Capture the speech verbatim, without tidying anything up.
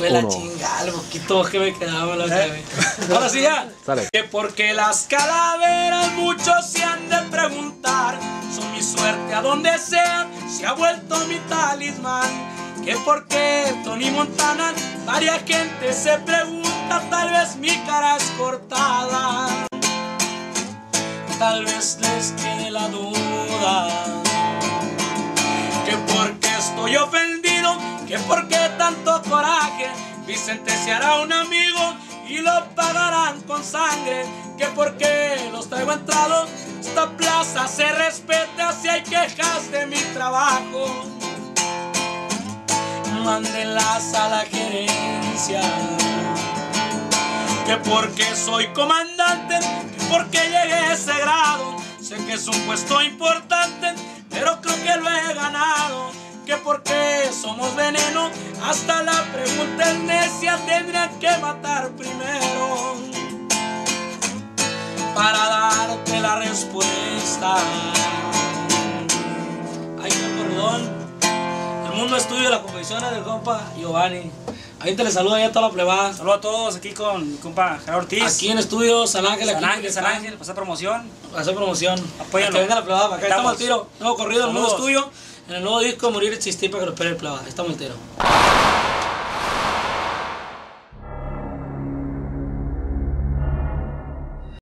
Fue uno. la chingada, el poquito que me quedaba la ¿Eh? Ahora sí ya. Sale. Que porque las calaveras muchos se han de preguntar, son mi suerte a donde sea, se ha vuelto mi talismán. Que porque Tony Montana, varias gente se pregunta, tal vez mi cara es cortada, tal vez les quede la duda. Que porque estoy ofendido, que porque tanto coraje, Vicente se hará un amigo y lo pagarán con sangre. Que porque los traigo entrado, esta plaza se respeta, si hay quejas de mi trabajo, mándenlas a la gerencia. Que porque soy comandante, que porque llegué a ese grado, sé que es un puesto importante, pero creo que lo he ganado. Que porque somos veneno, hasta la pregunta es necia, tendrían que matar primero para darte la respuesta. Ay, qué corridón. El mundo es tuyo, la composición es del compa Giovanni. Ahí te le saluda ya a toda la plebada. Saludos a todos aquí con mi compa Gerardo Ortiz. Aquí en estudio San Ángel. San aquí Ángel, San Ángel, pasar promoción. Hacer promoción. Apóyalo. Que venga la plebada para acá. Estamos, Estamos al tiro. Nuevo corrido, el mundo es Saludos. tuyo. En el nuevo disco Morir Existir, para que lo espere el plebada. Estamos al tiro.